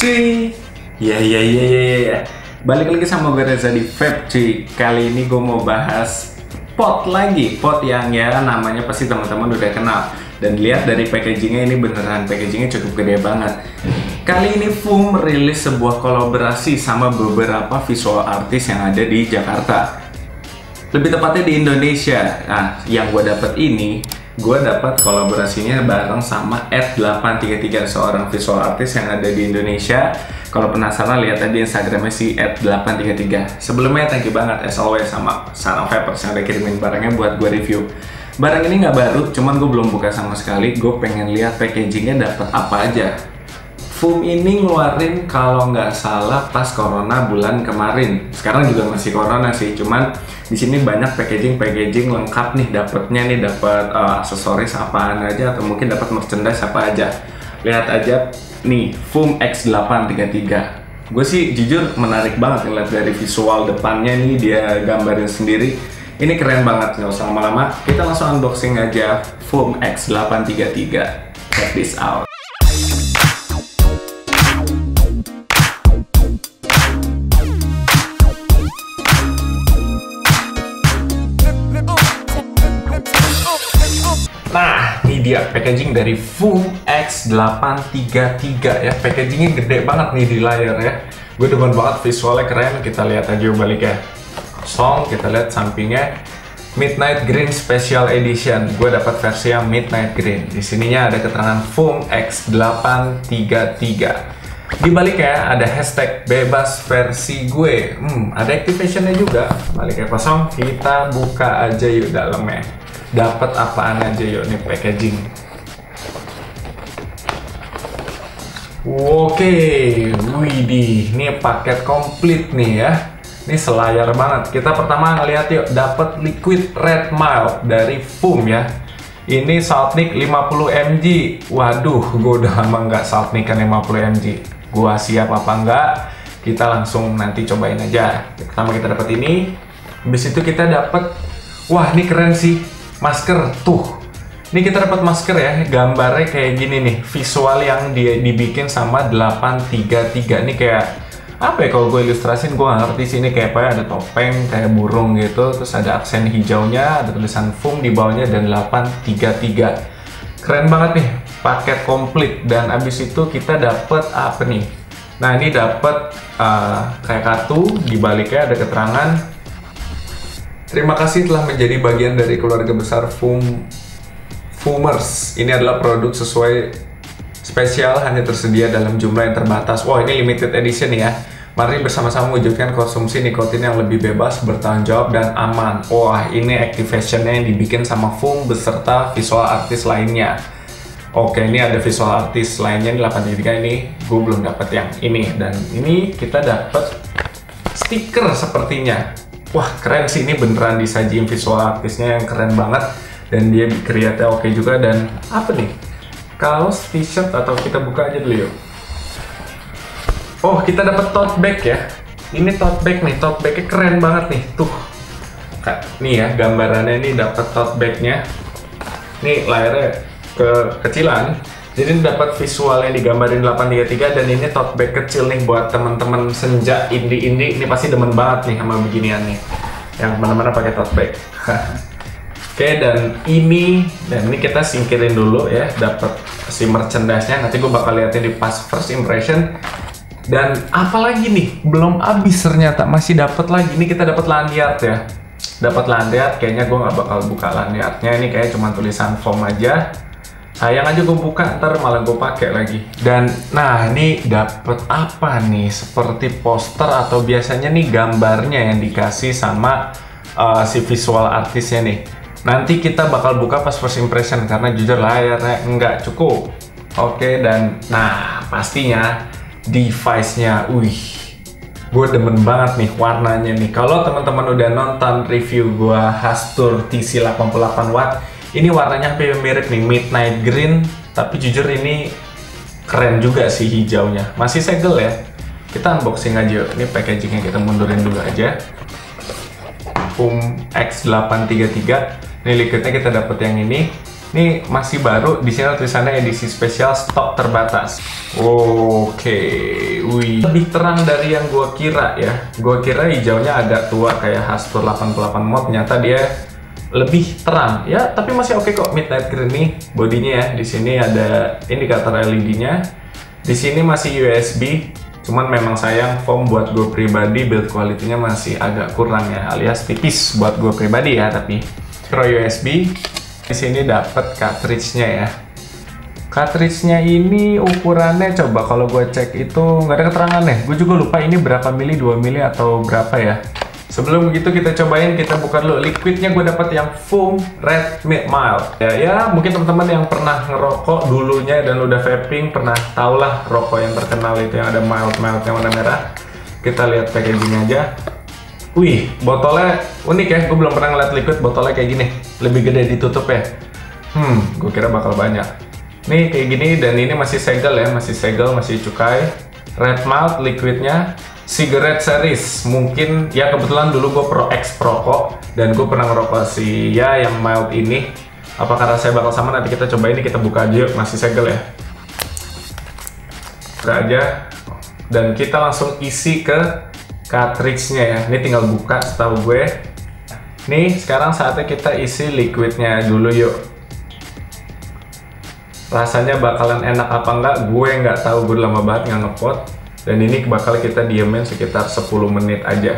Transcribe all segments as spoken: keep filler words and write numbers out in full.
cuy. Ya ya ya ya ya. Balik lagi sama gue Reza di Vape cuy. Kali ini gue mau bahas pot lagi. Pot yang ya namanya pasti teman-teman udah kenal. Dan lihat dari packagingnya, ini beneran packagingnya cukup gede banget. Kali ini Voom merilis sebuah kolaborasi sama beberapa visual artist yang ada di Jakarta. Lebih tepatnya di Indonesia. Nah, yang gue dapet ini, gue dapat kolaborasinya bareng sama Ed delapan tiga tiga, seorang visual artist yang ada di Indonesia. Kalau penasaran, lihat tadi Instagramnya si Ed delapan tiga tiga. Sebelumnya thank you banget as always sama Sarang Vapers yang udah kirimin barangnya buat gue review. Barang ini nggak baru, cuman gue belum buka sama sekali. Gue pengen lihat packagingnya dapat apa aja. Voom ini ngeluarin kalau nggak salah pas corona bulan kemarin. Sekarang juga masih corona sih, cuman di sini banyak packaging-packaging lengkap nih dapetnya nih, dapat uh, aksesoris apaan aja atau mungkin dapat merchandise apa aja. Lihat aja nih, Voom X delapan tiga tiga. Gue sih jujur menarik banget ngeliat dari visual depannya nih, dia gambarin sendiri. Ini keren banget, nggak usah lama-lama. Kita langsung unboxing aja Voom X delapan tiga tiga. Check this out. Nah, ini dia packaging dari Voom X delapan tiga tiga ya. Packagingnya gede banget nih di layar ya. Gue demen banget, visualnya keren. Kita lihat aja balik ya. Song, kita lihat sampingnya Midnight Green Special Edition. Gue dapat versi yang Midnight Green. Di sininya ada keterangan Voom X delapan tiga tiga. Di baliknya ada hashtag bebas versi gue. Hmm, ada activationnya juga. Baliknya kosong. Kita buka aja yuk dalamnya. Dapat apaan aja yuk nih packaging. Oke, widih, ini paket komplit nih ya. Ini selayar banget. Kita pertama ngeliat yuk, dapat liquid red mild dari Voom ya. Ini Saltnik lima puluh mililiter. Waduh, gue udah lama nggak Saltnikan lima puluh mililiter. Gua siap apa enggak? Kita langsung nanti cobain aja. Pertama kita dapat ini. Habis itu kita dapat, wah ini keren sih. Masker tuh, ini kita dapat masker ya, gambarnya kayak gini nih, visual yang dia dibikin sama delapan tiga tiga. Ini kayak apa ya, kalau gue ilustrasin gue nggak ngerti sih, ini kayak apa ya, ada topeng kayak burung gitu, terus ada aksen hijaunya, ada tulisan Voom di bawahnya dan delapan tiga tiga. Keren banget nih, paket komplit. Dan abis itu kita dapat apa nih? Nah ini dapat uh, kayak kartu, di baliknya ada keterangan. Terima kasih telah menjadi bagian dari keluarga besar Voom Voomers. Ini adalah produk sesuai spesial, hanya tersedia dalam jumlah yang terbatas. Wah, ini limited edition ya. Mari bersama-sama mewujudkan konsumsi nikotin yang lebih bebas, bertanggung jawab, dan aman. Wah, ini activationnya yang dibikin sama Voom beserta visual artist lainnya. Oke, ini ada visual artist lainnya, delapan tiga tiga ini. Gue belum dapat yang ini. Dan ini kita dapat stiker sepertinya. Wah keren sih, ini beneran disajiin visual artisnya yang keren banget. Dan dia create oke juga. Dan apa nih? Kaos, t-shirt, atau kita buka aja dulu yuk. Oh, kita dapat tote bag ya. Ini tote bag nih, tote bagnya keren banget nih. Tuh, nih ya gambarannya, ini dapat tote bagnya. Nih layarnya kekecilan. Jadi dapat visual yang digambarin delapan tiga tiga, dan ini tote bag kecil nih buat teman-teman senja indie-indie. Ini pasti demen banget nih sama beginian nih. Yang mana-mana pakai tote bag. Oke, dan ini dan ini kita singkirin dulu ya, dapat si merchandise-nya. Nanti gue bakal liatin di pas first impression. Dan apalagi nih, belum habis ternyata, masih dapat lagi. Ini kita dapat lanyard ya. Dapat lanyard, kayaknya gue nggak bakal buka lanyardnya. Ini kayak cuma tulisan Voom aja. Sayang aja gue buka, ntar malah gue pakai lagi. Dan nah ini dapet apa nih? Seperti poster atau biasanya nih gambarnya yang dikasih sama uh, si visual artisnya nih. Nanti kita bakal buka pas first impression karena jujur layarnya nggak cukup. Oke, dan nah pastinya device-nya, wih, gue demen banget nih warnanya nih. Kalau teman-teman udah nonton review gue Hastur T C delapan puluh delapan watt, ini warnanya hampir mirip nih, Midnight Green, tapi jujur ini keren juga sih hijaunya. Masih segel ya. Kita unboxing aja yuk. Ini packagingnya kita mundurin dulu aja. Voom X delapan tiga tiga. Ini liquidnya kita dapat yang ini. Ini masih baru, di sini tulisannya edisi spesial stok terbatas. Oke, wih, lebih terang dari yang gua kira ya. Gua kira hijaunya agak tua kayak Hastur delapan puluh delapan mod, ternyata dia lebih terang ya, tapi masih oke kok. Midnight Green nih bodinya ya. Di sini ada indikator L E D-nya. Di sini masih U S B. Cuman memang sayang foam buat gue pribadi build quality-nya masih agak kurang ya, alias tipis buat gue pribadi ya. Tapi micro U S B. Di sini dapat cartridge-nya ya. Cartridge-nya ini ukurannya, coba kalau gue cek itu nggak ada keterangan nih. Gue juga lupa ini berapa mili, dua mili atau berapa ya. Sebelum begitu kita cobain, kita buka dulu. Liquidnya gue dapat yang foam red mild. Ya, ya mungkin teman-teman yang pernah ngerokok dulunya dan udah vaping pernah tau lah rokok yang terkenal itu yang ada mild mild yang warna merah. Kita lihat packaging aja. Wih, botolnya unik ya. Gue belum pernah ngeliat liquid botolnya kayak gini. Lebih gede ditutup ya. Hmm, gue kira bakal banyak. Nih kayak gini, dan ini masih segel ya, masih segel, masih cukai. Red mild liquidnya. Cigarette series, mungkin ya kebetulan dulu gue pro ex perokok dan gue pernah ngerokok si ya yang mild ini. Apakah rasanya bakal sama? Nanti kita coba. Ini kita buka aja yuk, masih segel ya. Buka aja, dan kita langsung isi ke cartridge-nya ya. Ini tinggal buka setahu gue. Nih sekarang saatnya kita isi liquidnya dulu yuk. Rasanya bakalan enak apa enggak? Gue nggak tahu, gue lama banget nggak ngepot. Dan ini bakal kita diemin sekitar sepuluh menit aja.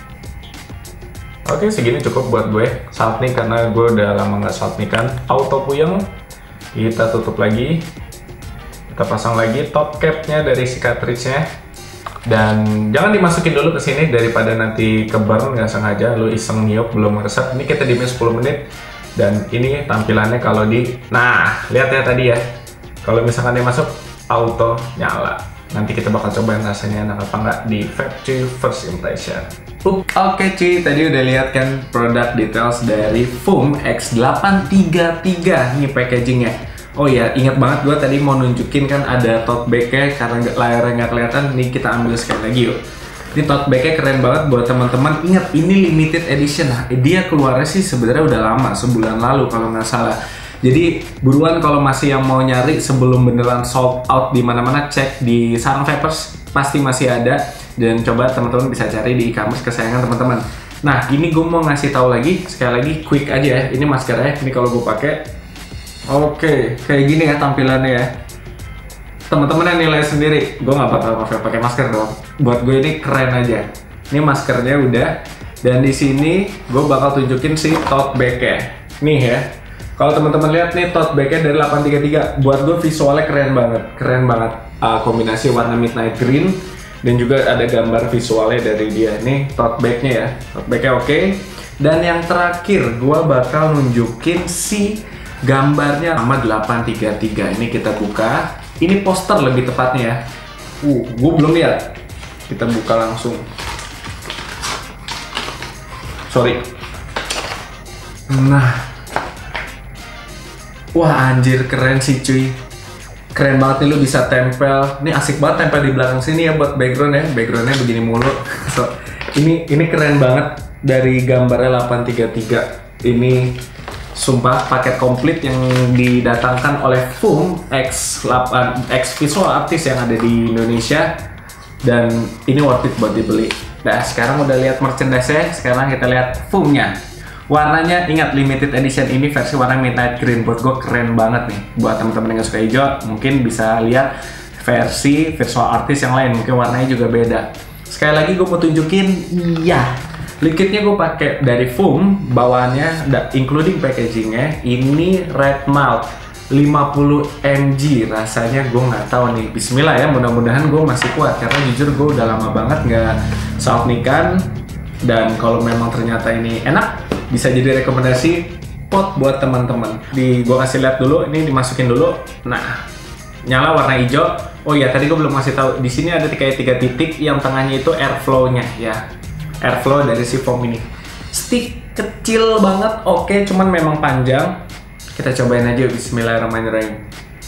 Oke, segini cukup buat gue. Salt nih karena gue udah lama nggak salt nih kan. Auto puyeng. Kita tutup lagi. Kita pasang lagi top cap-nya dari si cartridge-nya. Dan jangan dimasukin dulu ke sini daripada nanti keburn nggak sengaja. Lu iseng niup belum meresap. Ini kita diemin sepuluh menit. Dan ini tampilannya kalau di... Nah, lihat ya tadi ya. Kalau misalkan dia masuk, auto nyala. Nanti kita bakal cobain rasanya enak apa nggak di Vape Cuy First Impression. Oke cuy, tadi udah lihat kan produk details dari Foam X delapan tiga tiga nih packagingnya. Oh ya, ingat banget gue tadi mau nunjukin kan ada tote bag-nya, karena layarnya nggak kelihatan. Nih kita ambil sekali lagi yuk. Ini tote bag-nya keren banget buat teman-teman. Ingat ini limited edition. Nah, dia keluarnya sih sebenarnya udah lama, sebulan lalu kalau nggak salah. Jadi buruan kalau masih yang mau nyari sebelum beneran sold out di mana-mana, cek di Sarang Vapers, pasti masih ada. Dan coba teman-teman bisa cari di e-commerce kesayangan teman-teman. Nah, ini gue mau ngasih tahu lagi, sekali lagi quick aja ya. Ini maskernya, ini kalau gue pakai. Oke, kayak gini ya tampilannya ya. Teman-teman yang nilai sendiri. Gue nggak bakal pakai masker dong. Buat gue ini keren aja. Ini maskernya udah. Dan di sini gue bakal tunjukin si tote bag-nya. Nih ya. Kalau teman-teman lihat nih tote bag-nya dari delapan tiga tiga, buat gue visualnya keren banget, keren banget. Uh, kombinasi warna midnight green dan juga ada gambar visualnya dari dia. Nih tote bag-nya ya, tote bag-nya oke. Dan yang terakhir, gue bakal nunjukin si gambarnya sama delapan tiga tiga. Ini kita buka. Ini poster lebih tepatnya ya. Uh, gue belum lihat. Kita buka langsung. Sorry. Nah. Wah anjir, keren sih cuy. Keren banget nih, lu bisa tempel. Ini asik banget tempel di belakang sini ya buat background ya. Backgroundnya begini mulu. So, ini ini keren banget dari gambarnya delapan tiga tiga. Ini sumpah paket komplit yang didatangkan oleh Foam X delapan X visual artist yang ada di Indonesia. Dan ini worth it buat dibeli. Nah sekarang udah lihat merchandise-nya, sekarang kita lihat foamnya. Warnanya, ingat limited edition ini versi warna midnight green. Buat gue keren banget nih. Buat temen-temen yang suka hijau, mungkin bisa lihat versi visual artist yang lain. Mungkin warnanya juga beda. Sekali lagi gue mau tunjukin, iya, liquidnya gue pakai dari Foam. Bawaannya, including packagingnya, ini red mild lima puluh miligram. Rasanya gue nggak tahu nih. Bismillah ya, mudah-mudahan gue masih kuat. Karena jujur gue udah lama banget nggak salt nikan. Dan kalau memang ternyata ini enak, bisa jadi rekomendasi pot buat teman-teman. Di gua kasih lihat dulu, ini dimasukin dulu. Nah, nyala warna hijau. Oh iya, tadi gua belum ngasih tahu. Di sini ada kayak tiga titik, yang tengahnya itu airflow-nya ya. Airflow dari si foam ini. Stick kecil banget, oke, cuman memang panjang. Kita cobain aja. Bismillahirrahmanirrahim.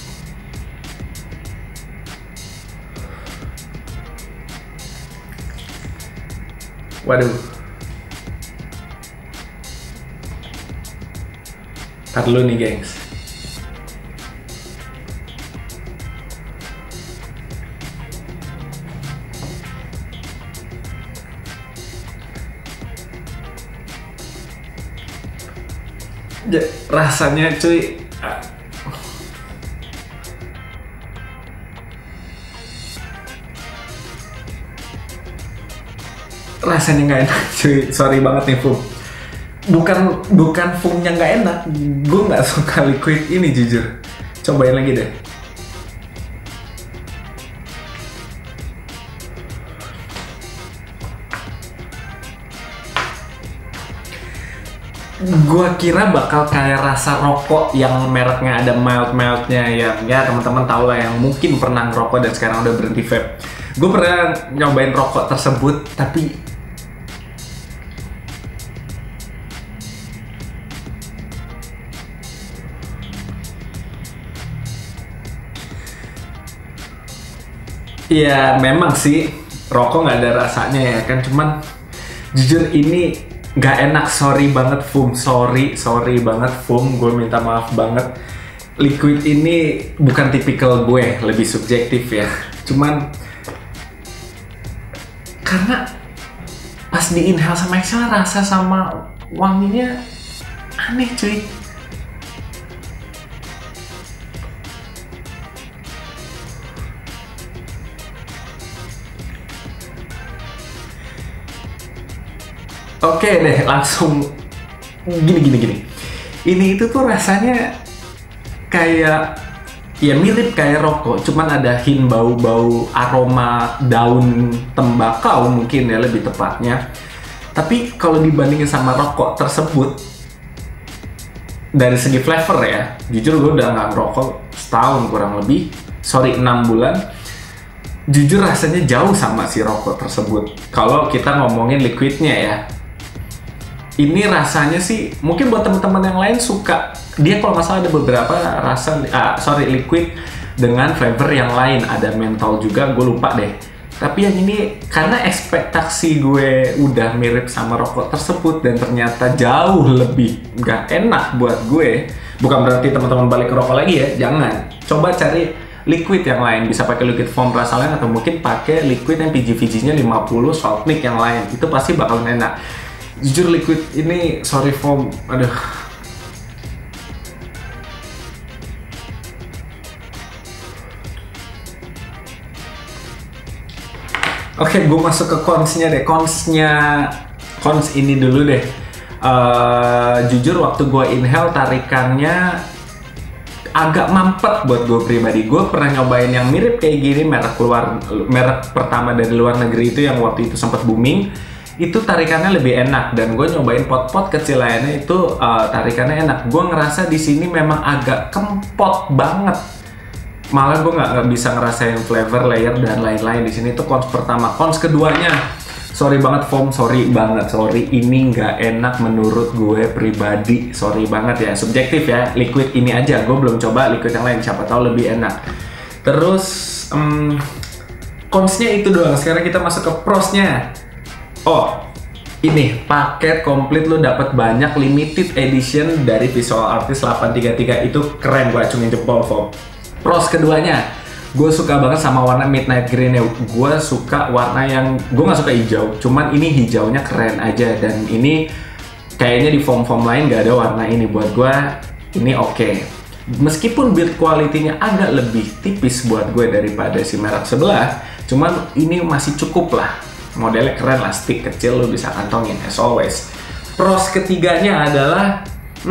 Waduh. Ntar dulu nih gengs. Ja- rasanya cuy, rasanya nggak enak cuy, sorry banget nih Fum. Bukan bukan Fumnya nggak enak, gue nggak suka liquid ini jujur. Cobain lagi deh. Gua kira bakal kayak rasa rokok yang mereknya ada mild-mildnya, yang ya teman-teman tahu lah, yang mungkin pernah ngerokok dan sekarang udah berhenti vape. Gue pernah nyobain rokok tersebut, tapi ya memang sih rokok nggak ada rasanya ya kan, cuman jujur ini nggak enak, sorry banget Fum, sorry, sorry banget Fum, gue minta maaf banget. Liquid ini bukan tipikal gue, lebih subjektif ya. Cuman karena pas di inhale sama exhale rasa sama wanginya aneh cuy. Oke deh, langsung gini gini gini. Ini itu tuh rasanya kayak ya mirip kayak rokok, cuman ada hint bau-bau aroma daun tembakau mungkin ya lebih tepatnya. Tapi kalau dibandingin sama rokok tersebut, dari segi flavor ya, jujur gue udah nggak ngerokok setahun kurang lebih, sorry enam bulan. Jujur rasanya jauh sama si rokok tersebut. Kalau kita ngomongin liquidnya ya. Ini rasanya sih, mungkin buat teman-teman yang lain suka. Dia kalau nggak salah ada beberapa rasa, ah, sorry liquid dengan flavor yang lain. Ada mentol juga, gue lupa deh. Tapi yang ini, karena ekspektasi gue udah mirip sama rokok tersebut dan ternyata jauh lebih nggak enak buat gue. Bukan berarti teman-teman balik ke rokok lagi ya, jangan. Coba cari liquid yang lain, bisa pakai liquid foam rasa lain atau mungkin pakai liquid yang P G V G-nya lima puluh Saltnik yang lain. Itu pasti bakalan enak. Jujur liquid ini, sorry foam, aduh. Oke, gue masuk ke cons-nya deh. Cons-nya, cons ini dulu deh. Uh, jujur waktu gue inhale tarikannya agak mampet buat gue pribadi. Gue pernah nyobain yang mirip kayak gini, merek luar, merek pertama dari luar negeri itu yang waktu itu sempat booming. Itu tarikannya lebih enak, dan gue nyobain pot-pot kecil lainnya itu uh, tarikannya enak. Gue ngerasa di sini memang agak kempot banget. Malah gue nggak bisa ngerasain flavor, layer dan lain-lain di sini. Itu cons pertama. Cons keduanya, sorry banget foam, sorry banget, sorry ini nggak enak menurut gue pribadi. Sorry banget ya, subjektif ya. Liquid ini aja, gue belum coba liquid yang lain. Siapa tahu lebih enak. Terus um, cons-nya itu doang. Sekarang kita masuk ke pros-nya. Oh, ini paket komplit lu dapat banyak limited edition dari Visual Artist delapan tiga tiga, itu keren, gue acungin jempol Fom. Pros keduanya, gue suka banget sama warna midnight green ya. Gue suka warna yang, gue nggak suka hijau, cuman ini hijaunya keren aja, dan ini kayaknya di foam-foam lain gak ada warna ini. Buat gue ini oke. Okay. Meskipun build quality-nya agak lebih tipis buat gue daripada si merek sebelah, cuman ini masih cukup lah. Modelnya keren lah, stick kecil lu bisa kantongin as always. Pros ketiganya adalah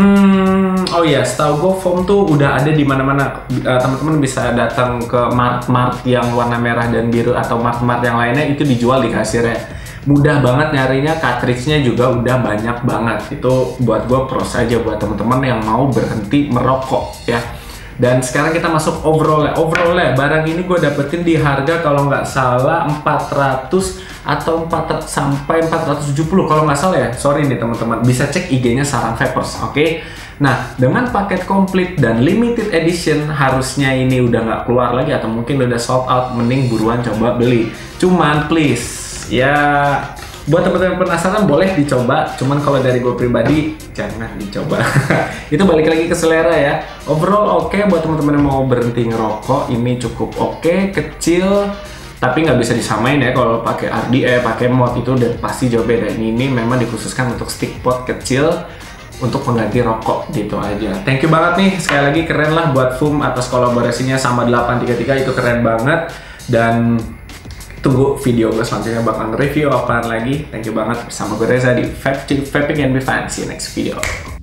hmm, oh iya, setahu gue foam tuh udah ada di mana-mana. Uh, teman-teman bisa datang ke mart-mart yang warna merah dan biru atau mart-mart yang lainnya, itu dijual di kasirnya. Mudah banget nyarinya, cartridge-nya juga udah banyak banget. Itu buat gue pros aja buat teman-teman yang mau berhenti merokok ya. Dan sekarang kita masuk overall-nya. Overall-nya, barang ini gue dapetin di harga kalau nggak salah empat ratus atau empat sampai empat ratus tujuh puluh kalau nggak salah ya. Sorry nih teman-teman, bisa cek I G-nya Sarang Vapers, oke? Okay? Nah, dengan paket komplit dan limited edition, harusnya ini udah nggak keluar lagi atau mungkin udah sold out. Mending buruan coba beli. Cuman please, ya buat teman-teman penasaran boleh dicoba, cuman kalau dari gue pribadi jangan dicoba. Itu balik lagi ke selera ya. Overall oke okay, buat teman-teman yang mau berhenti ngerokok, ini cukup oke, okay, kecil, tapi nggak bisa disamain ya kalau pakai R D, eh pakai mod itu udah pasti jauh beda. Ini memang dikhususkan untuk stick pot kecil untuk pengganti rokok gitu aja. Thank you banget nih, sekali lagi keren lah buat Foom atas kolaborasinya sama delapan tiga tiga, itu keren banget. Dan tunggu video gue selanjutnya bakal nge-review apaan lagi. Thank you banget, bersama gue Reza di Vaping and Be Fun. See you next video.